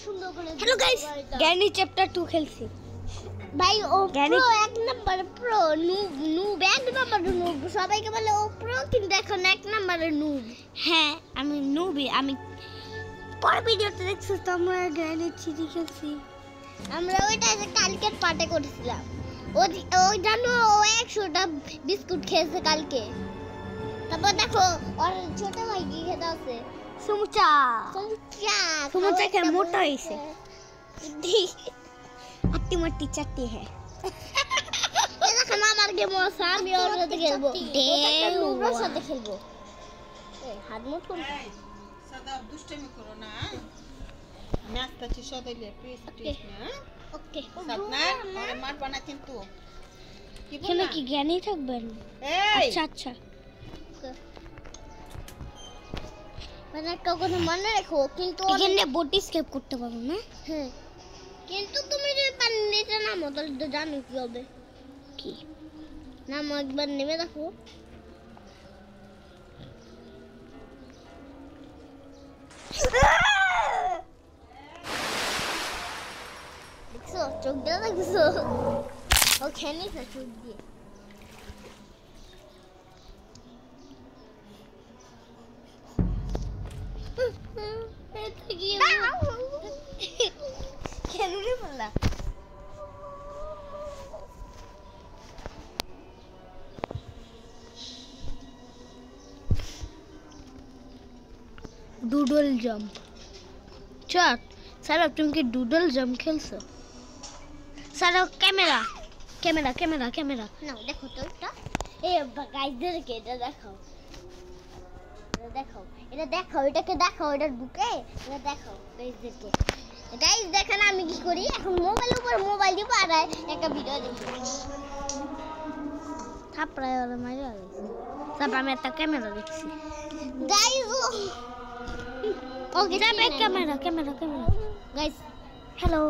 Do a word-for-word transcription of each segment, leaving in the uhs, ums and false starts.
সুন্দর করে। Hello guys, জ্ঞানী চ্যাপ্টার টু খেলছি ভাই। ও প্রো এক নাম্বার প্রো, নুব নুব এক নাম্বার নুব। সবাইকে বলে ও প্রো, কিন্তু এখন এক নাম্বারের নুব। হ্যাঁ আমি নুবই। আমি পরে ভিডিওতে দেখছিস তো আমরা জ্ঞানী থ্রি খেলছি। আমরা ওইটা কালকে পার্টি করেছিলাম। ও ও জানো ও একশোটা বিস্কুট খেয়েছে কালকে। তারপর দেখো ওর ছোট ভাই কি খেতে আছে, সমুচা। সমুচা সমুচা খেয়ে মোটা হয়েছে। আটটি মাটি চারটি হ্যাঁ। এখন আমার গেম আছে, আমি ওর সাথে খেলবো। ওর সাথে খেলবো। এই হাত মুঠ কোন সদা দুষ্টমি করো না। নাস্তা ছি সদাইলে প্লিজ প্লিজ না। ওকে সাদনা আরে মারবা না কিন্তু। কি বল এখানে না? কি জ্ঞানী থাকবেন? এই আচ্ছা আচ্ছা। মানে একটা কথা মনে রেখো, কিন্তু এখানে বোট স্কেপ করতে পারবো না। হ্যাঁ, কিন্তু তুমি যদি পানির নিচে নামো তাহলে তো জানো কি হবে। কি নামো, একবার নেমে দেখো। দেখছো চোখ দিয়ে দেখছো, ও খেয়েছে চোখ দিয়ে। কেন রে বললা? Doodle jump. চাট স্যার তুমি কি ডুডল জাম্প খেলছো? Sir camera camera camera camera না দেখো তো এটা, এই গাইজদেরকে এটা দেখাও, এটা দেখাও, এটা দেখাও, এটাকে দেখাও, এটা ঢুকে এটা দেখাও গাইজদেরকে। গাইজ দেখেন আমি কি করি এখন, মোবাইল উপর মোবাইল দিয়ে পাড়ায় একটা ভিডিও দেখি। থাপড়ায় ওরা মাইরা গেছে। তারপর আমি একটা ক্যামেরা দেখছি। গাইজ ওকে যাবে camera camera camera. Guys hello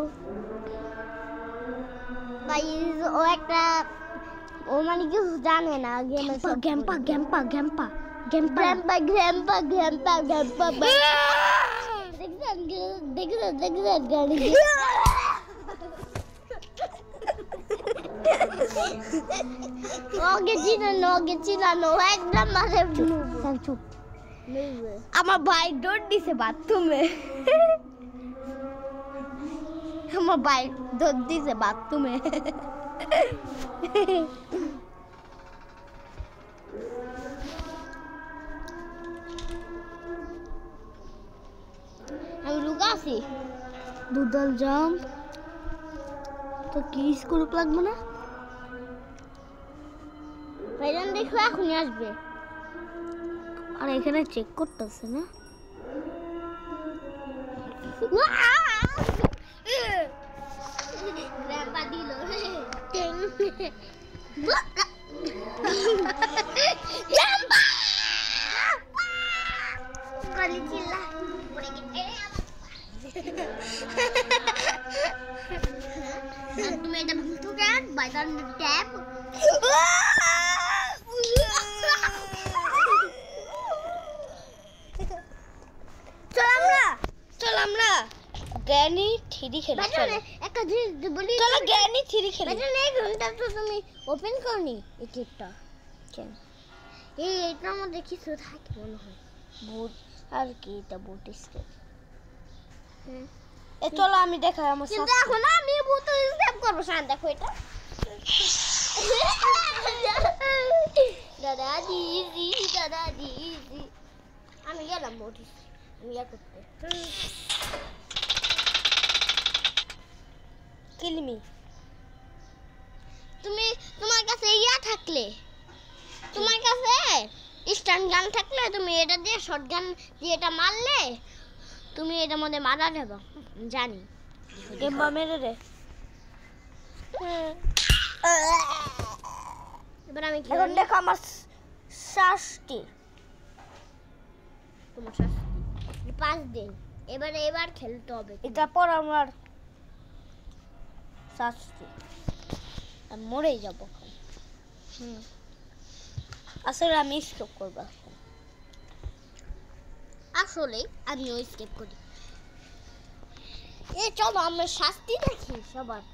guys ও একটা, ও মানে কিছু জানে না গেমের সব। গ্যাম্পা গ্যাম্পা গ্যাম্পা গ্যাম্পা গ্র্যাম্পা গ্র্যাম্পা গ্র্যাম্পা গ্র্যাম্পা দেখছেন দেখছেন দেখছেন গাড়ি ওকে চিনানো, ওকে চিনানো একদম মারে চুপ চুপ। আমার ভাই দৌড় দিছে বাথরুমে। আমার ভাই দৌড় দিছে বাথরুমে। আমি লুকা আছি। ডুডল জাম্প তো কি স্কুল লাগবে না? ভাইজান দেখো এখনই আসবে। আর এখানে চেক করতেছে না? গ্র্যাম্পা দিল গলি চিল্লা পড়ে গেছে। তুমি এটা ভুলতো কেন? বাইদান ট্যাপ চল আমরা চল আমরা জ্ঞানী থ্রি খেলি। চল একটা জিনিস বলি, চলো জ্ঞানী থ্রি খেলি। বাইদান এই ঘন্টা তো তুমি ওপেন করনি এই টিপটা কেন? এই এটার মধ্যে কিছু থাকে মনে হয়। বুট আর কি এটা বুট স্কেপ। হুম, এ চলো আমি দেখাই আমার কিন্তু এখন আমি বুট স্টেপ করব। শান দেখো এটা দাদা দিদি দাদা দিদি আমি গেলাম বুট আমি ইয়া করতে। কিলমি তুমি তোমার কাছে ইয়া থাকলে, তোমার কাছে স্ট্যান্ড গান থাকলে তুমি এটা দিয়ে শর্ট গান দিয়ে এটা মারলে তুমি এটার মধ্যে মারা যাবে। জানি গেম্বা মেরে রে। এবার আমি কি এখন করি? দেখো আমার শ্বাসটি। তোমার শাস্তি পাঁচ দিন। এবারে এবার খেলতে হবে। এটা পর আমার শ্বাসটি আমি মরেই যাবো। হুম আসলে আমি স্টপ করবো। আসলে আমিও স্কিপ করি। এ চলো আমরা শাস্তি দেখি সবার।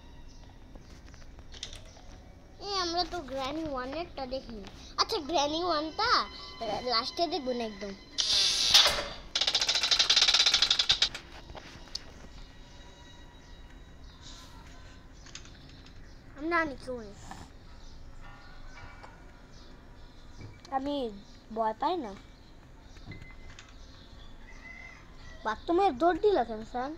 এ আমরা তো গ্র্যানি ওয়ানেরটা দেখিনি। আচ্ছা গ্র্যানি ওয়ানটা লাস্টে দেখবো না একদম। আমি জানি কেউ আমি ভয় পাই না। বাথরুমে দৌড় দিল কেন স্যার?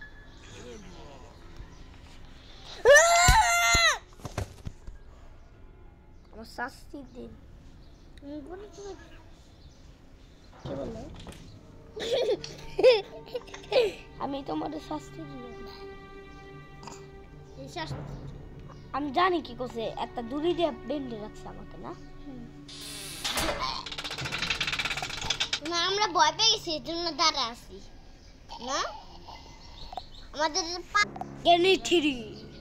আমার শাস্তি দিন। আমি বলি তুমি কি বললে? আমি তোমার শাস্তি দিলাম। এই শাস্তি আমি জানি কি করছে, একটা দড়ি দিয়ে বেঁধে রাখছে আমাকে না। না আমরা ভয় পেয়ে গেছি এর জন্য দাঁড়া আছি না আমাদের জ্ঞানী থ্রি।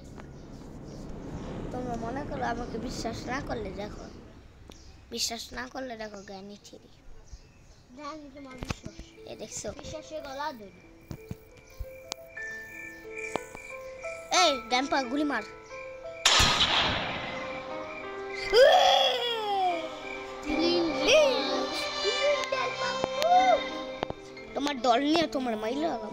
তোমরা মনে করো আমাকে বিশ্বাস না করলে দেখো, বিশ্বাস না করলে দেখো জ্ঞানী থ্রি। জানি তোমার বিশ্বাস এ দেখছো? বিশ্বাসে গলা ধরি। এই ড্যাম্পা গুলি মার। তোমার দল নিয়ে তোমার মাইল লাগাম।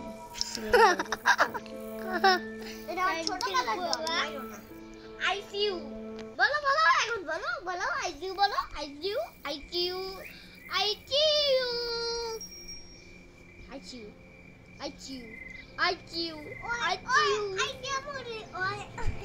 এটা ছোট কথা বলা আই সি ইউ বলো বলো এখন বলো বলো আই সি ইউ বলো I see you I see you I see you I see you I see you I see you I see you I কেমনে ওই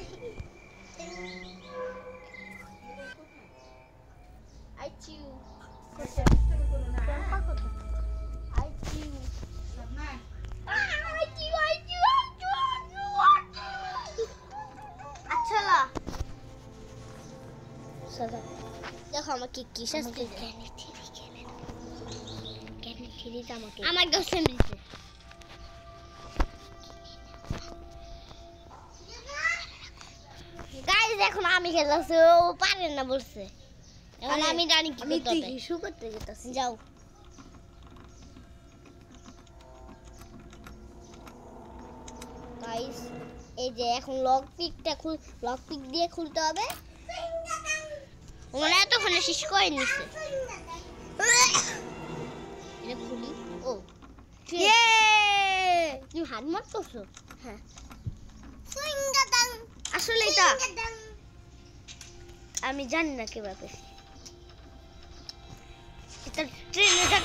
আই সি ইউ দুষ্টামি করো না হ্যাঁ? আই সি ইউ সাবনা I see you I see you আচ্ছা লা সাদা দেখো আমাকে কি শাস্তি দেয়। জ্ঞানী থ্রি খেলেন। জ্ঞানী থ্রিটা আমাকে আমার দোষে মিলছে গাইস এখন আমি খেলাছি ও পারে না বলছে এখন আরে, আমি জানি কি আমি করতে তুই হবে হিসু করতে যেতেছি। যাও গাইস এই যে এখন লক পিকটা খুল লক পিক দিয়ে খুলতে হবে মানে এতক্ষণে শেষ করে নিছে এটা খুলি ও ইয়ে! তুমি হাত মারতেছো হ্যাঁ সুইঙ্গাদাং আসলে এটা আমি জানি না কিভাবে এটা ট্রেন এটা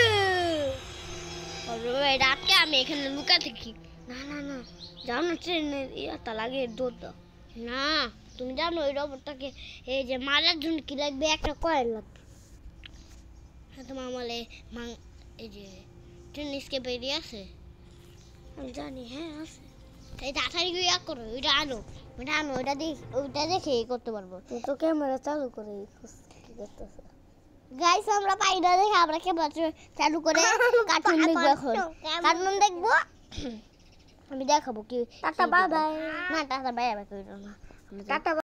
এটা আটকে আমি এখানে লুকা থাকি না না না যাও না ট্রেনের ইয়াটা লাগে দৌড় দাও। না তুমি জানো ওই রোবটটাকে এই যে মারার জন্য কি লাগবে একটা কয়েল লাগবে হ্যাঁ তোমার আমলে মাং এই যে ট্রেন স্কেপ এরিয়া আছে আমি জানি হ্যাঁ আছে। এই তাড়াতাড়ি গিয়ে ইয়া করো ওইটা আনো ওইটা আনো ওইটা দেখ ওইটা দেখে এই করতে পারবো তুই তো ক্যামেরা চালু করে কি করতেছ? গাইস আমরা পাই না দেখে আমরা ক্যামেরা চালু করে কার্টুন দেখবো এখন কার্টুন দেখবো আমি দেখাবো কি টাটা বাই বাই। না টাটা বাই বাই করো না টাটা